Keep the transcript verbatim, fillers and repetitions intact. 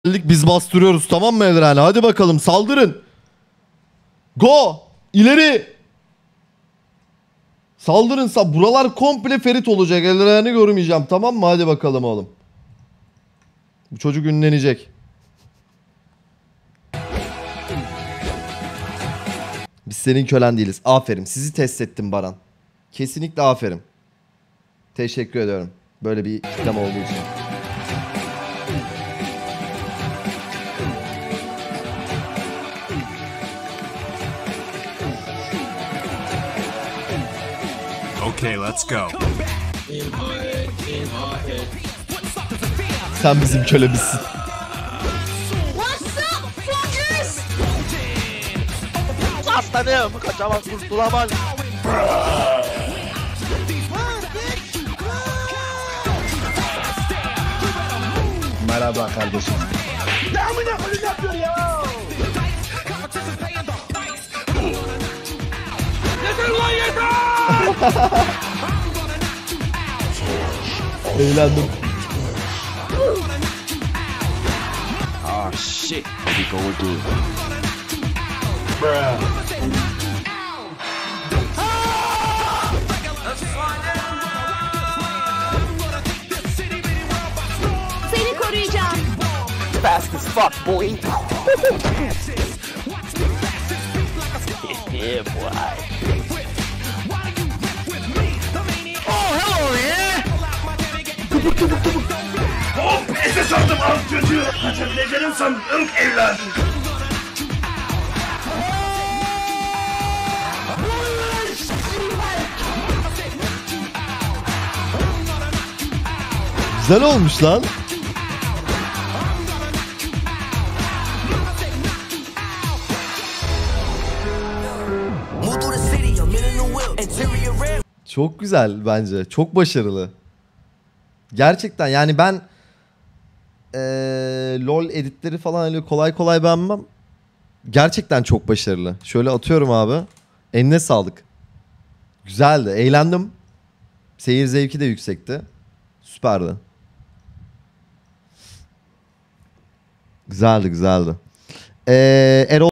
Biz bastırıyoruz, tamam mı Evrene? Hadi bakalım, saldırın. Go! İleri! Saldırın. Sa Buralar komple Ferit olacak. Evren'i görmeyeceğim, tamam mı? Hadi bakalım oğlum. Bu çocuk ünlenecek. Biz senin kölen değiliz. Aferin. Sizi test ettim Baran. Kesinlikle aferin. Teşekkür ediyorum. Böyle bir kitlem olduğu için. Okay, let's go. Sen bizim kölemizsin. Aslanım, kaçamaz, kurtulamaz. Merhaba kardeşim. Ne amına koyayım yapıyor ya? Yeter lan yeter! Eğlendim. Oh shit. Here we go again. Seni koruyacağım. Fast as fuck, boy. Yeah, boy. Oh, hello yeah. Hop! Esas aldım az çocuğu. Kaçabileceğini sandım evladım. Güzel olmuş lan. Çok güzel bence. Çok başarılı. Gerçekten yani ben ee, LoL editleri falan öyle kolay kolay beğenmem. Gerçekten çok başarılı. Şöyle atıyorum abi. Eline sağlık. Güzeldi. Eğlendim. Seyir zevki de yüksekti. Süperdi. Güzeldi güzeldi. Ee, Erol